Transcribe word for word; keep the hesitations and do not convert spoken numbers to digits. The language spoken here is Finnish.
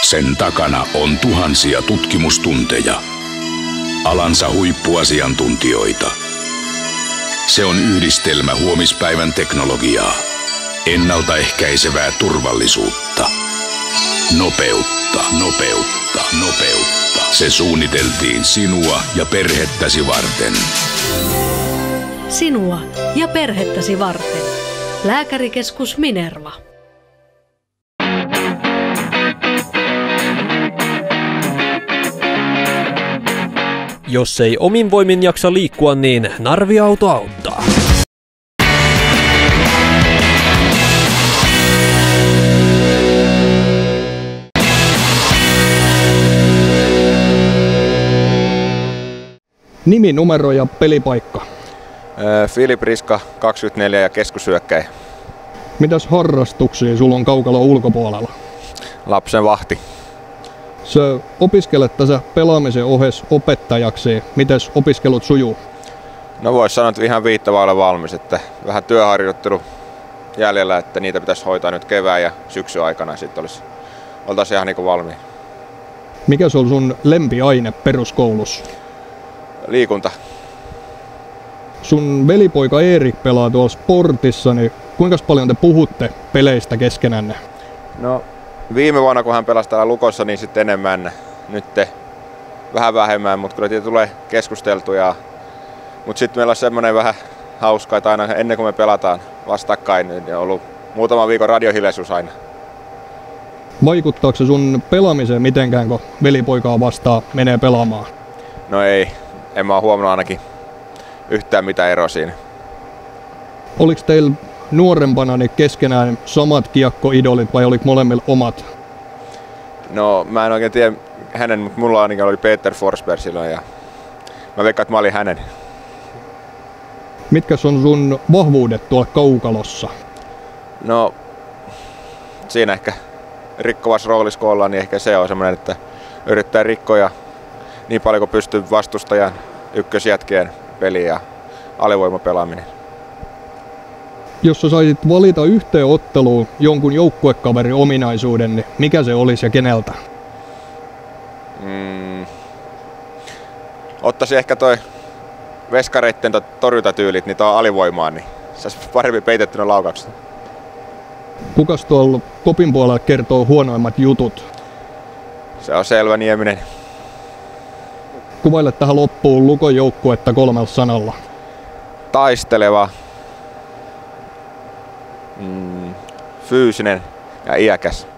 Sen takana on tuhansia tutkimustunteja. Alansa huippuasiantuntijoita. Se on yhdistelmä huomispäivän teknologiaa. Ennaltaehkäisevää turvallisuutta. Nopeutta, nopeutta, nopeutta. Se suunniteltiin sinua ja perhettäsi varten. Sinua ja perhettäsi varten. Lääkärikeskus Minerva. Jos ei omin voimin jaksa liikkua, niin Narvi-auto auttaa. Nimi, numero ja pelipaikka. Filip Riska, kaksikymmentäneljä ja keskushyökkäjä. Mitäs harrastuksia sulla on kaukalon ulkopuolella? Lapsen vahti. Sä opiskelet tässä pelaamisen ohessa opettajaksi. Mites opiskelut sujuu? No vois sanoa, että ihan viittavaa olla valmis. Että vähän työharjoittelu jäljellä, että niitä pitäisi hoitaa nyt kevään ja syksyn aikana. Sitten olisi, oltaisiin ihan niin kuin valmiin. Mikä se on sun lempiaine peruskoulussa? Liikunta. Sun velipoika Erik pelaa tuolla sportissa, niin kuinka paljon te puhutte peleistä keskenänne? No viime vuonna kun hän pelasi täällä Lukossa, niin sitten enemmän. Nyt vähän vähemmän, mutta kyllä tulee keskusteltuja. Mutta sitten meillä on semmoinen vähän hauska, että aina ennen kuin me pelataan vastakkain, niin on ollut muutama viikon radiohiljaisuus aina. Vaikuttaako se sun pelaamiseen mitenkään, kun velipoikaa vastaan menee pelaamaan? No ei, en mä ole huomannut ainakin yhtään mitään eroa siinä. Oliko teillä nuorempana niin keskenään samat kiekkoidolit vai oliko molemmilla omat? No mä en oikein tiedä hänen, mutta mulla ainakin oli Peter Forsberg silloin ja mä veikkaan, että mä olin hänen. Mitkä on sun vahvuudet tuolla kaukalossa? No siinä ehkä rikkovassa roolissa kun ollaan, niin ehkä se on semmoinen, että yrittää rikkoja niin paljon kuin pystyy vastustajan ykkösjätkien peliä ja alivoimapelaaminen. Jos sä saisit valita yhteen otteluun jonkun joukkuekaverin ominaisuuden, niin mikä se olisi ja keneltä? Mm. Ottaisin ehkä toi veskareitten torjuntatyylit, niin tuo alivoimaan, niin saisi paremmin peitettynä laukaukset. Kukas tuolla kopin puolella kertoo huonoimmat jutut? Se on Selvä Nieminen. Kuvaile tähän loppuun Lukon joukkuetta kolmella sanalla. Taisteleva, mm, fyysinen ja iäkäs.